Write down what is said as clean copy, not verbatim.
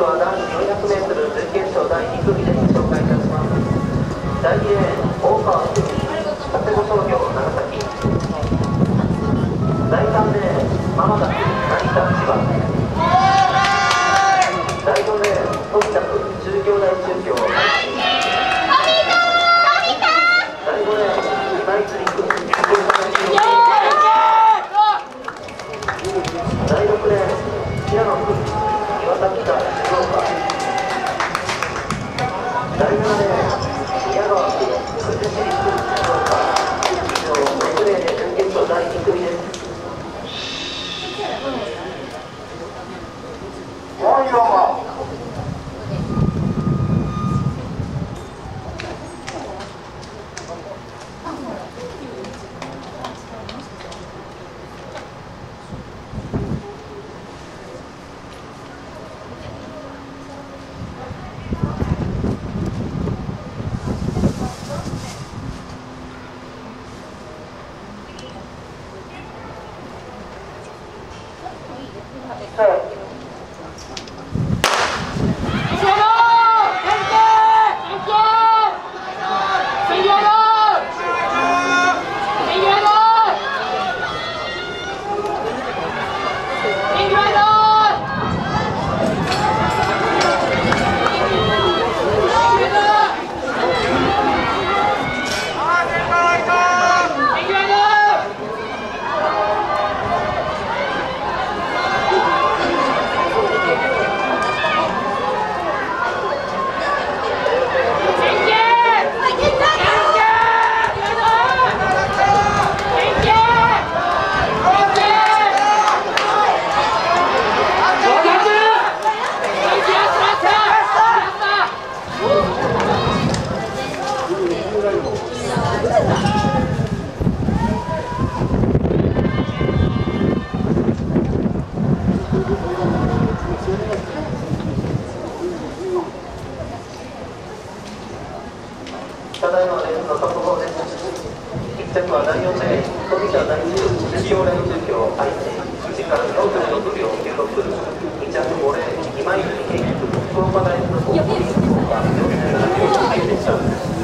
は男子 400m 準決勝第2組で紹介いたします。第2レーン、大川久美、佐世保商業長崎。第3レーン、浜田成田千葉。第4レーン、富田君、中京大中京。第5レーン、今井釣君、福岡大中京。第6レーン、平野君、岩崎田静岡。第7レーン、宮川君、久慈市立静岡。以上6名で準決勝第2組です。ただいまレースの速報です。1着は第4レーン、富田大中京大中京愛知1時間46秒96。2着5レーン、今井健福福岡大学の大堀福岡47秒9でした。